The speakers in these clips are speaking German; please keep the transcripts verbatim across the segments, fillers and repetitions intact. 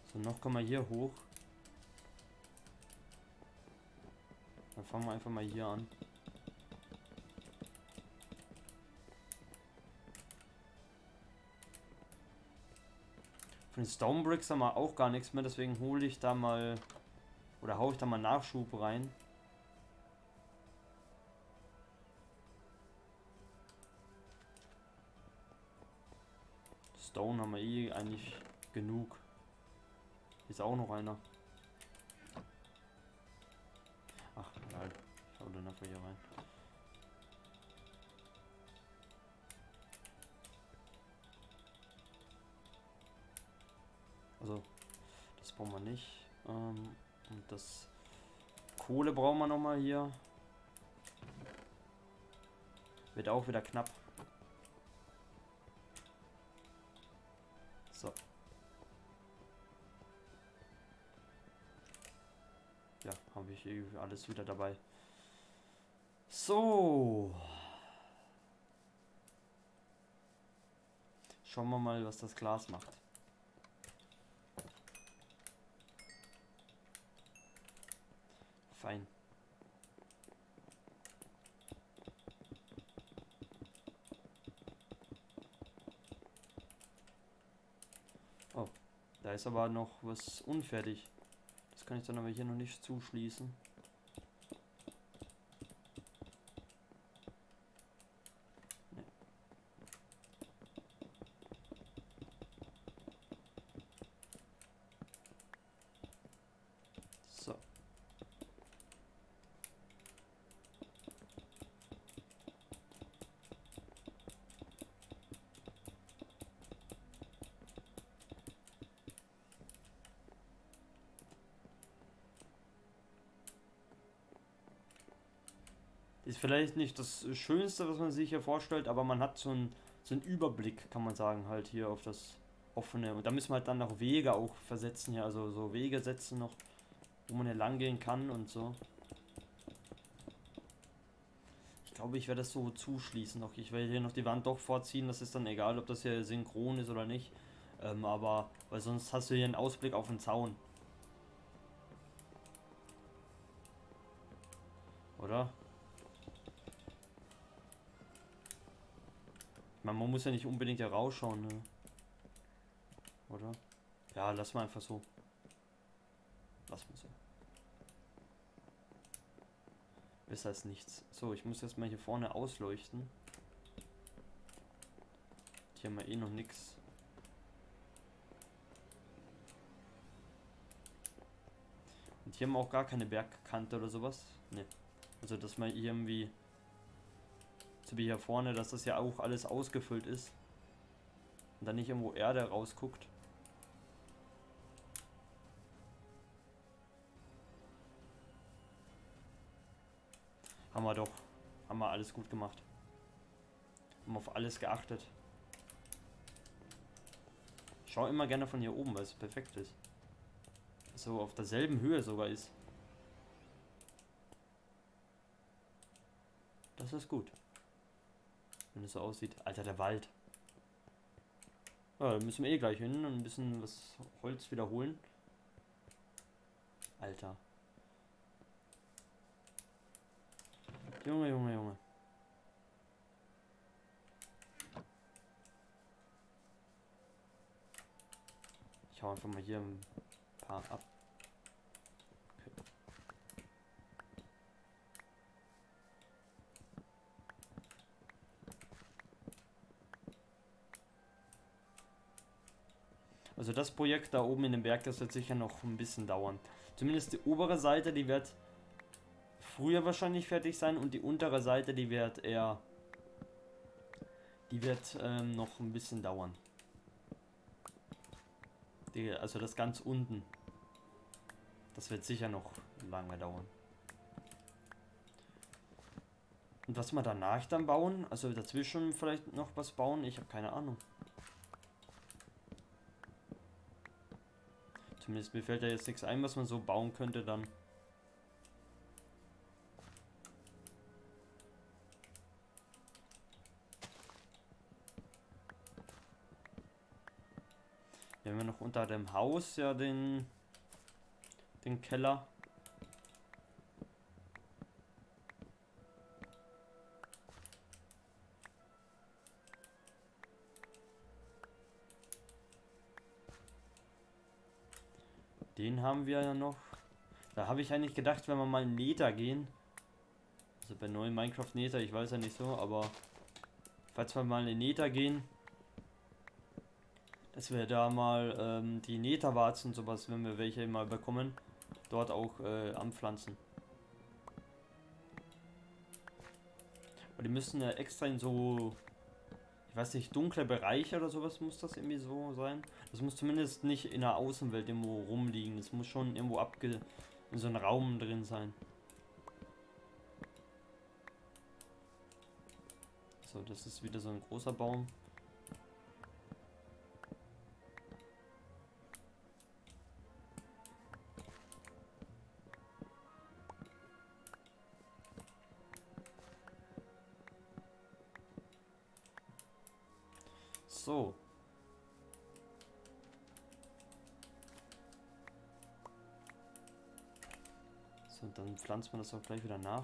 So, noch kommen wir hier hoch. Dann fangen wir einfach mal hier an. Von den Stone Bricks haben wir auch gar nichts mehr, deswegen hole ich da mal oder haue ich da mal Nachschub rein. Stone haben wir eh eigentlich genug. Hier ist auch noch einer. Ach, nein. Ich hau den einfach hier rein. Also, das brauchen wir nicht. Ähm, und das Kohle brauchen wir noch mal hier. Wird auch wieder knapp. So. Ja, habe ich eh alles wieder dabei. So. Schauen wir mal, was das Glas macht. Fein. Oh, da ist aber noch was unfertig. Das kann ich dann aber hier noch nicht zuschließen. Nee. So. Ist vielleicht nicht das Schönste, was man sich hier vorstellt, aber man hat so einen, so einen Überblick, kann man sagen, halt hier auf das offene. Und da müssen wir halt dann noch Wege auch versetzen hier, also so Wege setzen noch, wo man hier lang gehen kann und so. Ich glaube, ich werde das so zuschließen noch. Ich werde hier noch die Wand doch vorziehen, das ist dann egal, ob das hier synchron ist oder nicht. Ähm, aber, weil sonst hast du hier einen Ausblick auf den Zaun. Oder? Man muss ja nicht unbedingt hier rausschauen, ne? Oder? Ja, lass mal einfach so. Lass mal so. Besser als nichts. So, ich muss erstmal hier vorne ausleuchten. Hier haben wir eh noch nichts. Und hier haben wir auch gar keine Bergkante oder sowas. Ne. Also, dass man irgendwie. So wie hier vorne, dass das ja auch alles ausgefüllt ist. Und dann nicht irgendwo Erde rausguckt. Haben wir doch. Haben wir alles gut gemacht. Haben auf alles geachtet. Ich schau immer gerne von hier oben, weil es perfekt ist. So auf derselben Höhe sogar ist. Das ist gut. Wenn es so aussieht. Alter, der Wald. Ja, da müssen wir eh gleich hin und ein bisschen was Holz wiederholen. Alter. Junge, Junge, Junge. Ich hau einfach mal hier ein paar ab. Okay. Also das Projekt da oben in dem Berg, das wird sicher noch ein bisschen dauern. Zumindest die obere Seite, die wird früher wahrscheinlich fertig sein und die untere Seite, die wird eher, die wird ähm, noch ein bisschen dauern. Die, also das ganz unten, das wird sicher noch lange dauern. Und was wir danach dann bauen, also dazwischen vielleicht noch was bauen, ich habe keine Ahnung. Zumindest mir fällt da jetzt nichts ein, was man so bauen könnte dann. Wir haben ja noch unter dem Haus ja den, den Keller. Den haben wir ja noch. Da habe ich eigentlich gedacht, wenn wir mal in Nether gehen. Also bei neuen Minecraft Nether, ich weiß ja nicht so, aber falls wir mal in Nether gehen, dass wir da mal ähm, die Netherwarzen und sowas, wenn wir welche mal bekommen, dort auch äh, anpflanzen. Aber die müssen ja extra in so, ich weiß nicht, dunkle Bereiche oder sowas muss das irgendwie so sein. Das muss zumindest nicht in der Außenwelt irgendwo rumliegen. Es muss schon irgendwo abge in so einem Raum drin sein. So, das ist wieder so ein großer Baum. So. So, dann pflanzt man das auch gleich wieder nach.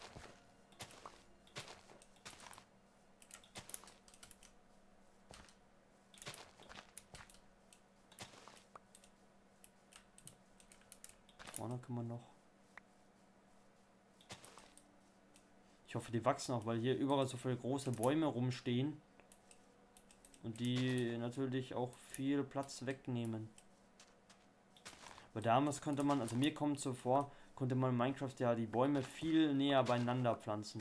Vorne kann man noch. Ich hoffe, die wachsen auch, weil hier überall so viele große Bäume rumstehen. Und die natürlich auch viel Platz wegnehmen. Aber damals konnte man, also mir kommt so vor, konnte man in Minecraft ja die Bäume viel näher beieinander pflanzen.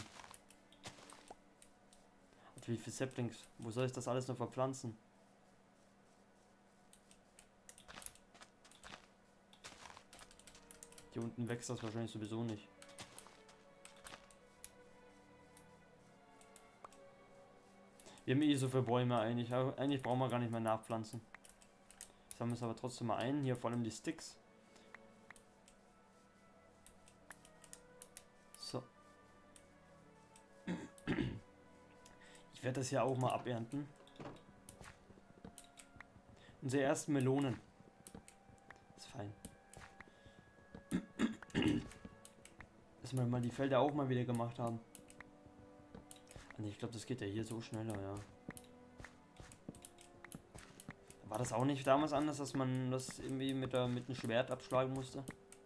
Und wie viele Saplings? Wo soll ich das alles noch verpflanzen? Hier unten wächst das wahrscheinlich sowieso nicht. Wir haben eh so viele Bäume eigentlich. Eigentlich brauchen wir gar nicht mehr nachpflanzen. Sammeln es aber trotzdem mal ein. Hier vor allem die Sticks. So. Ich werde das ja auch mal abernten. Unsere ersten Melonen. Ist fein. Dass wir mal die Felder auch mal wieder gemacht haben. Ich glaube, das geht ja hier so schneller, ja. War das auch nicht damals anders, dass man das irgendwie mit, der, mit dem Schwert abschlagen musste?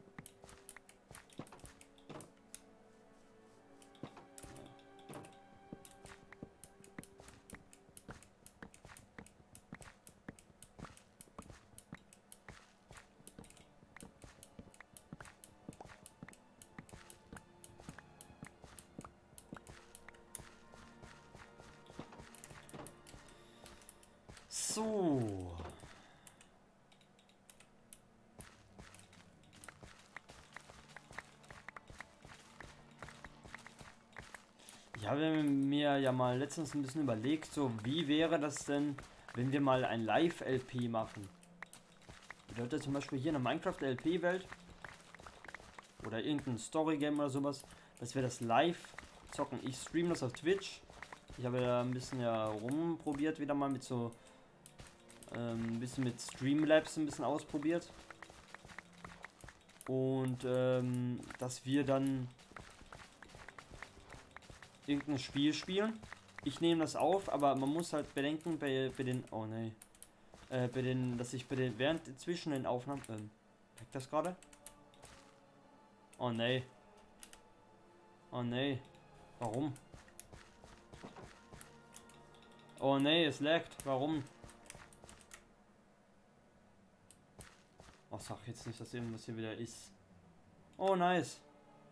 So. Ich habe mir ja mal letztens ein bisschen überlegt, so wie wäre das denn, wenn wir mal ein Live-L P machen. Bedeutet zum Beispiel hier eine Minecraft-L P-Welt oder irgendein Story-Game oder sowas, dass wir das live zocken. Ich streame das auf Twitch. Ich habe ja ein bisschen ja rumprobiert wieder mal mit so ähm, ein bisschen mit Streamlabs ein bisschen ausprobiert. Und ähm, dass wir dann irgendein Spiel spielen. Ich nehme das auf, aber man muss halt bedenken bei, bei den, oh ne, äh, bei den, dass ich bei den, während zwischen den Aufnahmen, ähm, leckt das gerade? Oh ne. Oh ne. Warum? Oh ne, es laggt. Warum? Oh, sag jetzt nicht, dass irgendwas hier wieder ist. Oh, nice.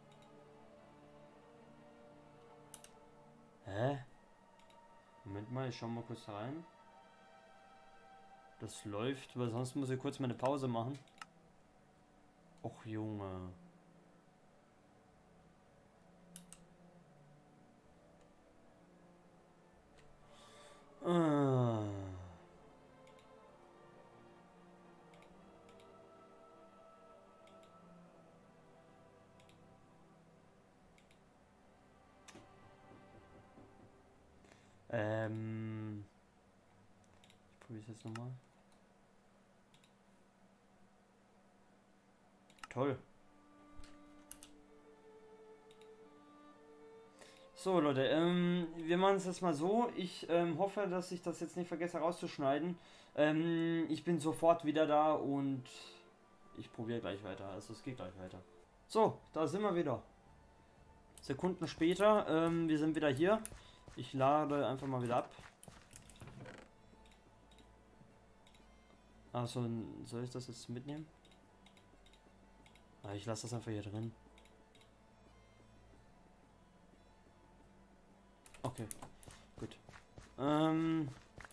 Hä? Moment mal, ich schau mal kurz rein. Das läuft, weil sonst muss ich kurz meine Pause machen. Och, Junge. Ah. Ähm. Ich probiere es jetzt nochmal. toll. So Leute, ähm, wir machen es jetzt mal so. Ich ähm, hoffe, dass ich das jetzt nicht vergesse rauszuschneiden. Ähm, ich bin sofort wieder da und ich probiere gleich weiter. Also es geht gleich weiter. So, da sind wir wieder. Sekunden später, ähm, wir sind wieder hier. Ich lade einfach mal wieder ab. Also, soll ich das jetzt mitnehmen? Ah, ich lasse das einfach hier drin. Okay, gut. Ähm,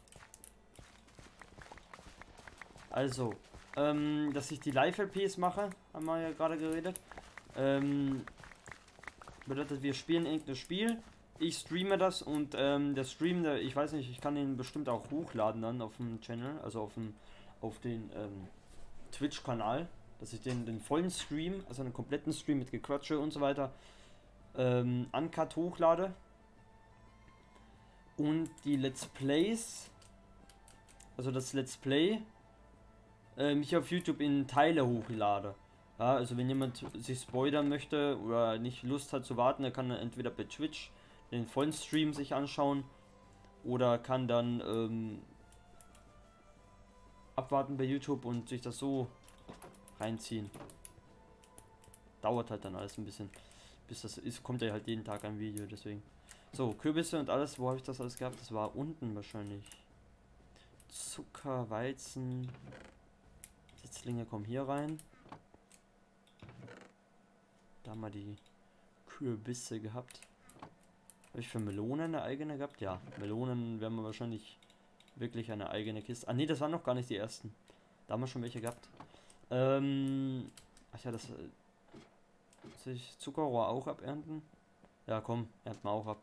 also, ähm, dass ich die Live-L Ps mache, haben wir ja gerade geredet. Ähm, bedeutet, wir spielen irgendein Spiel, ich streame das und ähm, der Stream, der, ich weiß nicht, ich kann ihn bestimmt auch hochladen dann auf dem Channel, also auf dem, auf den ähm, Twitch-Kanal, dass ich den, den vollen Stream, also einen kompletten Stream mit Gequatsche und so weiter, ähm, uncut hochlade. Und die Let's Plays, also das Let's Play, äh, mich auf YouTube in Teile hochlade. Ja, also wenn jemand sich spoilern möchte oder nicht Lust hat zu warten, der kann dann entweder bei Twitch den vollen Stream sich anschauen oder kann dann ähm, abwarten bei YouTube und sich das so reinziehen. Dauert halt dann alles ein bisschen, bis das ist, kommt ja halt jeden Tag ein Video, deswegen. So, Kürbisse und alles, wo habe ich das alles gehabt? Das war unten wahrscheinlich. Zucker, Weizen. Setzlinge kommen hier rein. Da haben wir die Kürbisse gehabt. Habe ich für Melonen eine eigene gehabt? Ja, Melonen werden wir wahrscheinlich wirklich eine eigene Kiste. Ah ne, das waren noch gar nicht die ersten. Da haben wir schon welche gehabt. Ähm, ach ja, das... Soll ich Zuckerrohr auch abernten? Ja, komm, ernten wir auch ab.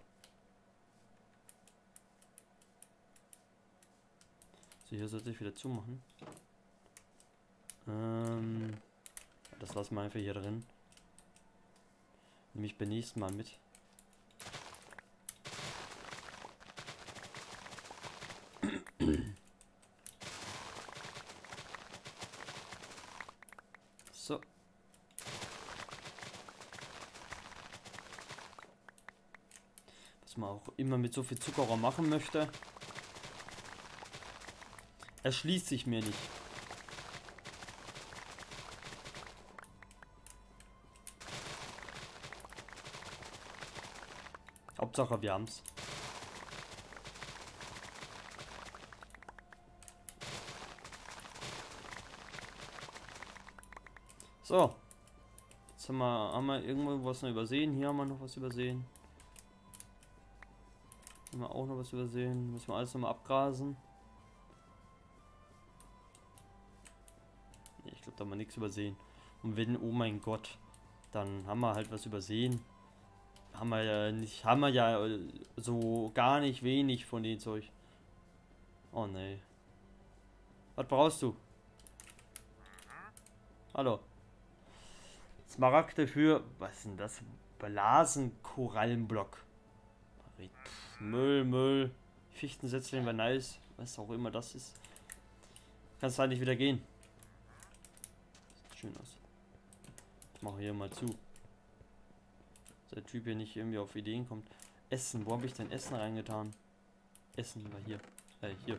So, hier sollte ich wieder zumachen. Ähm, das lassen wir einfach hier drin. Nehme ich beim nächsten Mal mit. So. Was man auch immer mit so viel Zuckerrohr machen möchte, erschließt sich mir nicht. Hauptsache wir haben's. So. Jetzt haben wir, haben wir irgendwo was noch übersehen. Hier haben wir noch was übersehen. Haben wir auch noch was übersehen. Müssen wir alles nochmal abgrasen. Nee, ich glaube, da haben wir nichts übersehen. Und wenn, oh mein Gott, dann haben wir halt was übersehen. Haben wir ja nicht, haben wir ja so gar nicht wenig von dem Zeug. Oh nee. Was brauchst du? Hallo. Smaragde für, was ist denn das? Blasenkorallenblock. Pff, Müll, Müll. Fichtensetzling war nice. Was auch immer das ist. Kannst du eigentlich wieder gehen. Sieht schön aus. Ich mache hier mal zu. Der Typ hier nicht irgendwie auf Ideen kommt. Essen, wo habe ich denn Essen reingetan? Essen war hier. Äh, hier.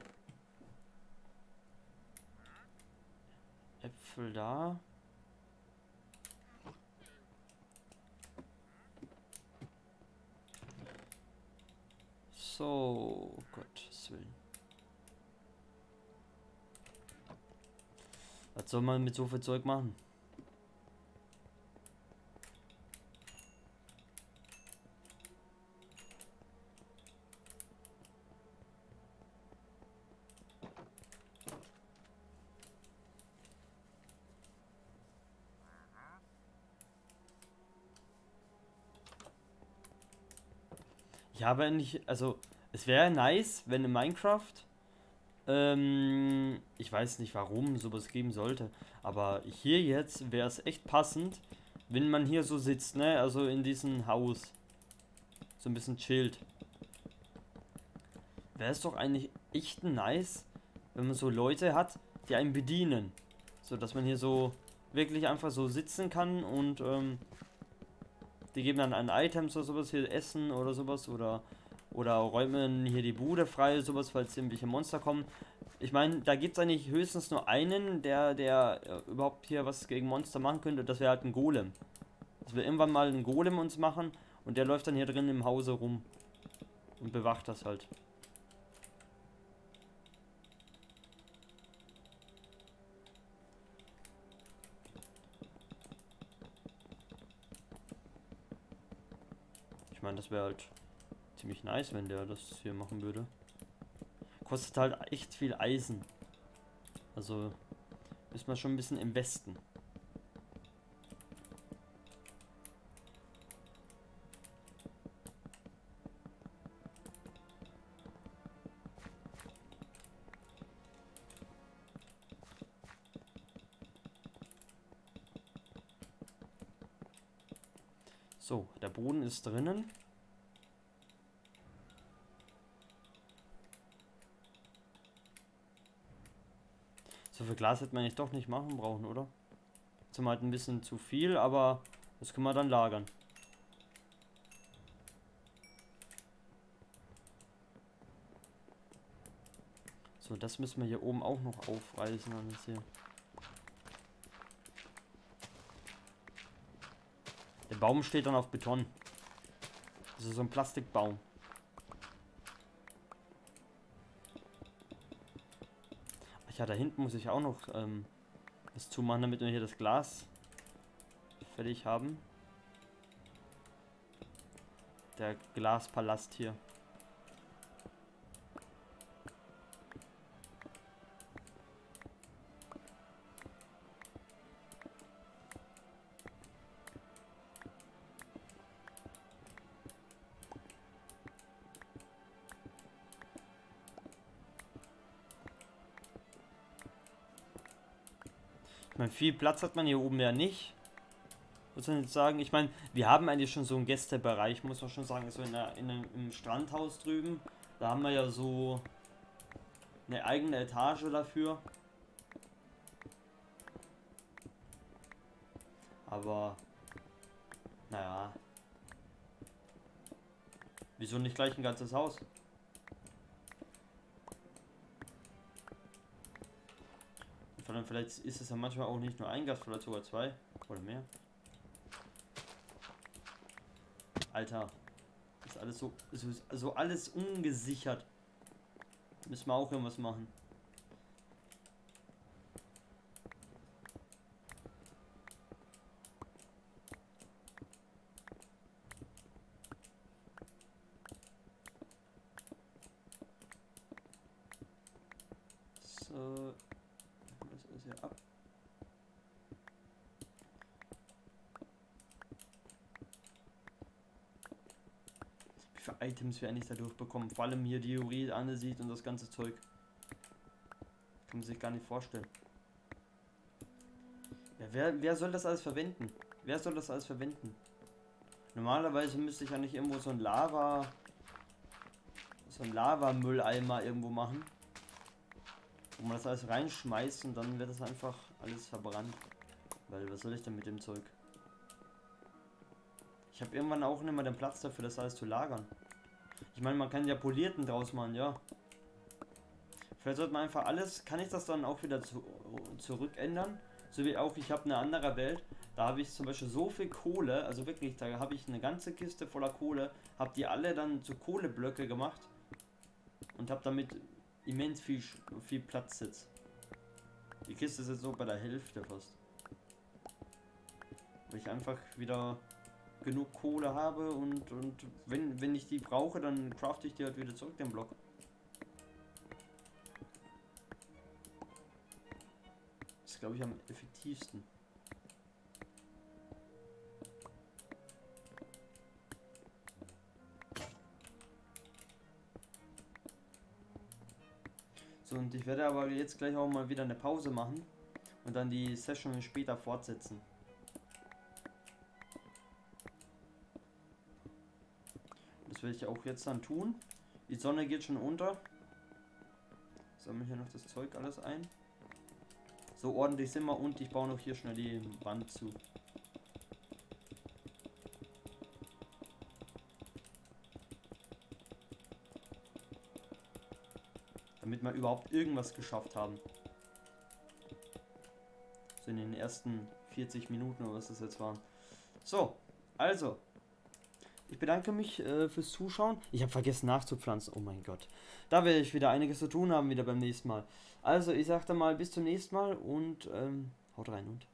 Äpfel da. So, Gottes Willen. Was soll man mit so viel Zeug machen? Ich habe nicht, also es wäre nice, wenn in Minecraft, ähm, ich weiß nicht warum sowas geben sollte, aber hier jetzt wäre es echt passend, wenn man hier so sitzt, ne, also in diesem Haus, so ein bisschen chillt. Wäre es doch eigentlich echt nice, wenn man so Leute hat, die einen bedienen, so dass man hier so wirklich einfach so sitzen kann und ähm, die geben dann an Items oder sowas, hier Essen oder sowas, oder oder räumen hier die Bude frei, sowas, falls irgendwelche Monster kommen. Ich meine, da gibt es eigentlich höchstens nur einen, der, der äh, überhaupt hier was gegen Monster machen könnte, das wäre halt ein Golem. Dass wir irgendwann mal einen Golem uns machen und der läuft dann hier drin im Hause rum und bewacht das halt. Ich meine, das wäre halt ziemlich nice, wenn der das hier machen würde. Kostet halt echt viel Eisen. Also ist man schon ein bisschen im Westen. So, der Boden ist drinnen. So viel Glas hätte man eigentlich doch nicht machen brauchen, oder? Jetzt haben wir halt ein bisschen zu viel, aber das können wir dann lagern. So, das müssen wir hier oben auch noch aufreißen, alles hier. Der Baum steht dann auf Beton. Das ist so ein Plastikbaum. Ach ja, da hinten muss ich auch noch ähm, das zumachen, damit wir hier das Glas fertig haben. Der Glaspalast hier. Ich meine, viel Platz hat man hier oben ja nicht. Muss man jetzt sagen, ich meine, wir haben eigentlich schon so einen Gästebereich, muss man schon sagen, so in der, in einem, im Strandhaus drüben. Da haben wir ja so eine eigene Etage dafür. Aber, naja. Wieso nicht gleich ein ganzes Haus? Vielleicht ist es ja manchmal auch nicht nur ein Gast, vielleicht sogar zwei oder mehr. Alter, ist alles so, so, so alles ungesichert. Müssen wir auch irgendwas machen. So, das ist ja ab. Wie viele Items wir eigentlich dadurch bekommen. Vor allem hier Diorit, Andesit und das ganze Zeug. Kann man sich gar nicht vorstellen. Ja, wer, wer soll das alles verwenden? Wer soll das alles verwenden? Normalerweise müsste ich ja nicht irgendwo so ein Lava... so ein Lava-Mülleimer irgendwo machen. Wo man das alles reinschmeißt und dann wird das einfach alles verbrannt. Weil, was soll ich denn mit dem Zeug? Ich habe irgendwann auch nicht mehr den Platz dafür, das alles zu lagern. Ich meine, man kann ja Polierten draus machen, ja. Vielleicht sollte man einfach alles, kann ich das dann auch wieder zu, zurückändern? So wie auch, ich habe eine andere Welt, da habe ich zum Beispiel so viel Kohle, also wirklich, da habe ich eine ganze Kiste voller Kohle, habe die alle dann zu Kohleblöcke gemacht und habe damit immens viel, viel Platz jetzt. Die Kiste ist jetzt so bei der Hälfte fast. Weil ich einfach wieder genug Kohle habe und, und wenn, wenn ich die brauche, dann crafte ich die halt wieder zurück, den Block. Das ist, glaube ich, am effektivsten. So, und ich werde aber jetzt gleich auch mal wieder eine Pause machen und dann die Session später fortsetzen. Das werde ich auch jetzt dann tun. Die Sonne geht schon unter. Sammeln hier noch das Zeug alles ein. So ordentlich sind wir und ich baue noch hier schnell die Wand zu. Damit wir überhaupt irgendwas geschafft haben. So in den ersten vierzig Minuten oder was das jetzt waren. So, also. Ich bedanke mich äh, fürs Zuschauen. Ich habe vergessen nachzupflanzen. Oh mein Gott. Da werde ich wieder einiges zu tun haben wieder beim nächsten Mal. Also ich sage dann mal bis zum nächsten Mal und ähm, haut rein und